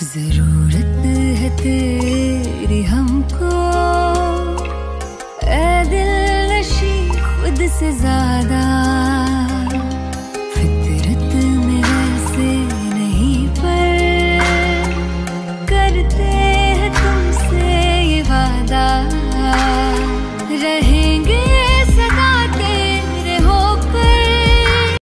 जरूरत है तेरी हमको, ए दिल नशी खुद से ज्यादा।